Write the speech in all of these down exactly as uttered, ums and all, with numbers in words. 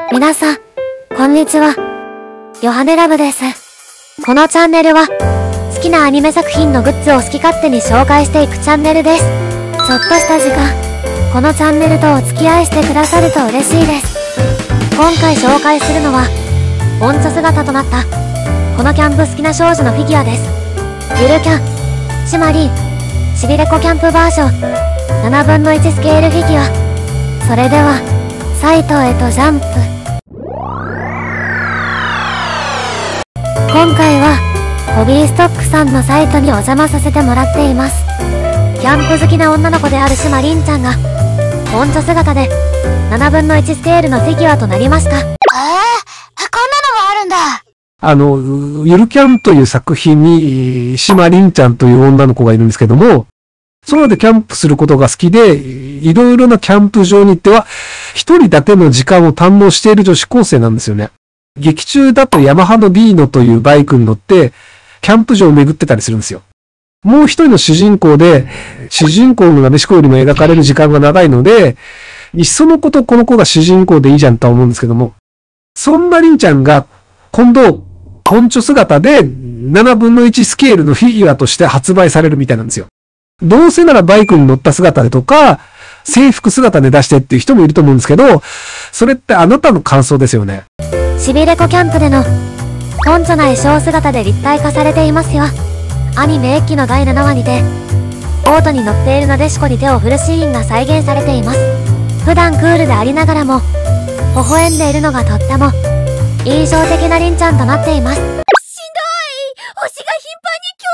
皆さん、こんにちは。ヨハネラブです。このチャンネルは、好きなアニメ作品のグッズを好き勝手に紹介していくチャンネルです。ちょっとした時間、このチャンネルとお付き合いしてくださると嬉しいです。今回紹介するのは、ポンチョ姿となった、このキャンプ好きな少女のフィギュアです。ゆるキャン、シマリン、しびれこキャンプバージョン、ななぶんのいちスケールフィギュア。それでは、サイトへとジャンプ。今回は、ホビーストックさんのサイトにお邪魔させてもらっています。キャンプ好きな女の子であるシマリンちゃんが、ポンチョ姿で、ななぶんのいちスケールのフィギュアとなりました。えー、こんなのもあるんだ。 あの、ゆるキャンという作品に、シマリンちゃんという女の子がいるんですけども、空でキャンプすることが好きで、いろいろなキャンプ場に行っては、一人だけの時間を堪能している女子高生なんですよね。劇中だとヤマハのビーノというバイクに乗って、キャンプ場を巡ってたりするんですよ。もう一人の主人公で、主人公のなでしこよりも描かれる時間が長いので、いっそのことこの子が主人公でいいじゃんとは思うんですけども、そんなりんちゃんが、今度、ポンチョ姿でななぶんのいちスケールのフィギュアとして発売されるみたいなんですよ。どうせならバイクに乗った姿でとか、制服姿で出してっていう人もいると思うんですけど、それってあなたの感想ですよね。 しびれこキャンプでの、ポンチョな衣装姿で立体化されていますよ。アニメいっきのだいななわにて、ボートに乗っているなでしこに手を振るシーンが再現されています。普段クールでありながらも、微笑んでいるのがとっても、印象的なりんちゃんとなっています。しんどい！ 星が頻繁に供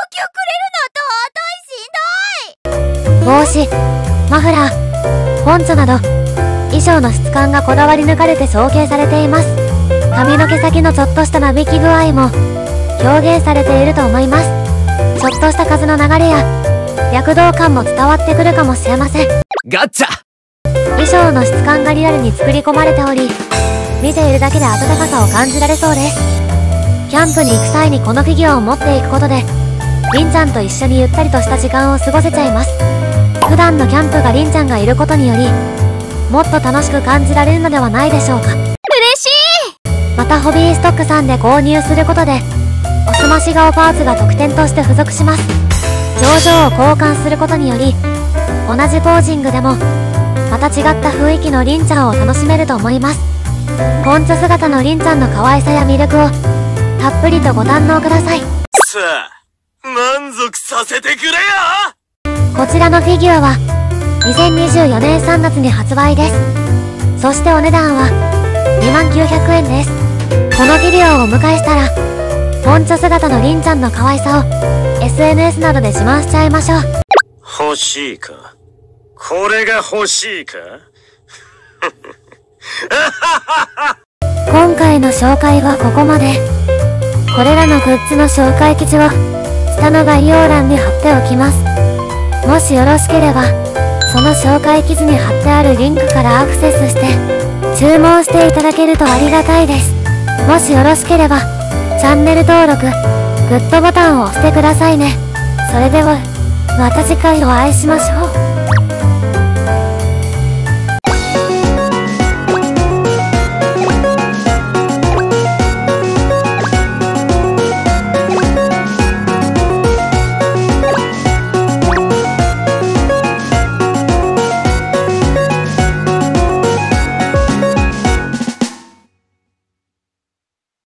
給くれるのと、 しんどい！帽子、マフラー、ポンチョなど、衣装の質感がこだわり抜かれて造形されています。髪の毛先のちょっとしたなびき具合も、表現されていると思います。ちょっとした風の流れや、躍動感も伝わってくるかもしれません。 ガッチャ！ 衣装の質感がリアルに作り込まれており、見ているだけで温かさを感じられそうです。キャンプに行く際にこのフィギュアを持っていくことで、りんちゃんと一緒にゆったりとした時間を過ごせちゃいます。普段のキャンプがりんちゃんがいることにより、もっと楽しく感じられるのではないでしょうか。 嬉しい！ またホビーストックさんで購入することで、おすまし顔パーツが特典として付属します。表情を交換することにより、同じポージングでも、また違った雰囲気のりんちゃんを楽しめると思います。ポンチョ姿のりんちゃんの可愛さや魅力を、たっぷりとご堪能ください。 さあ、満足させてくれよ！ こちらのフィギュアは、にせんにじゅうよねんさんがつに発売です。そしてお値段は、にまんきゅうひゃくえんです。このフィギュアをお迎えしたら、ポンチョ姿のりんちゃんの可愛さを、エスエヌエス などで自慢しちゃいましょう。 欲しいか？これが欲しいか？ 今回の紹介はここまで。これらのグッズの紹介記事を下の概要欄に貼っておきます。もしよろしければ、その紹介記事に貼ってあるリンクからアクセスして注文していただけるとありがたいです。もしよろしければ、チャンネル登録、グッドボタンを押してくださいね。それでは、また次回お会いしましょう。